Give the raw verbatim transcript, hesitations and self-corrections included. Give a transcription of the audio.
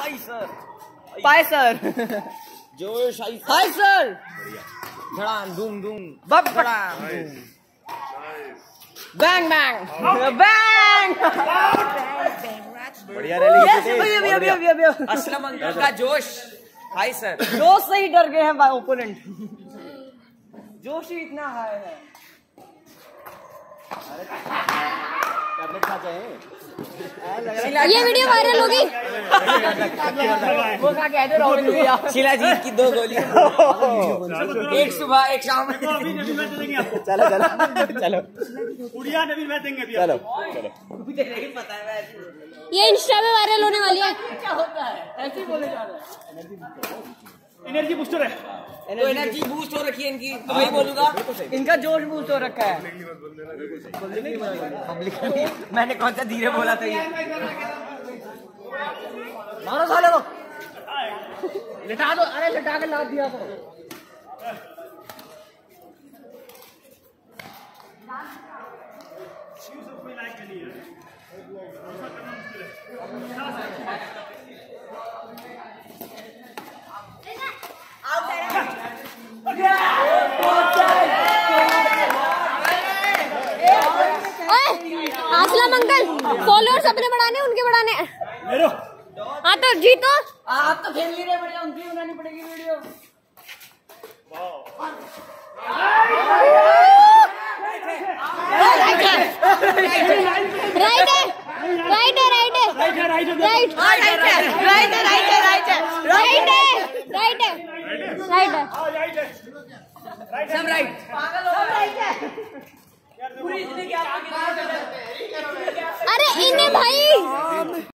Hi sir, पाए sir, जोश हाय hi sir, धड़ाम धूम धूम बम धड़ाम बैंग बैंग बैंग। बढ़िया रैली। असलम अंकल का जोश हाय सर। जोश से ही डर गए हैं ओपोनेंट, जोश ही इतना हाई है। ये वीडियो वायरल होगी। वो क्या कहते राहुल भैया, शिलाजीत की दो गोलियां, एक सुबह एक शाम। चलो चलो चलो उड़िया नबी मैं देंगे चलो चलो। मुझे नहीं पता है वैसे। ये इंस्टा में वायरल होने वाली है। क्या होता है, ऐसे ही बोले जा रहे हैं। एनर्जी बूस्टर है, तो एनर्जी बूस्ट हो रखी है इनकी, तो वही बोलूंगा। इनका जोश बूस्ट हो रखा है। मैंने कौन सा धीरे बोला था ये। मारो साले को, लिटा दो। अरे लिटा के लाद दिया तो। असलम अंकल, फॉलोअर्स अपने बढ़ाने उनके बढ़ाने। हाँ तो जीतो। आप तो खेल नहीं रहे, बढ़िया उनकी बनानी पड़ेगी वीडियो। राइट है, राइट है, राइट है, राइट है, राइट है, राइट है, राइट है, राइट है, राइट है, राइट है, राइट है, राइट है, सब राइट। पागल हो राइट है। अरे इन्हें भाई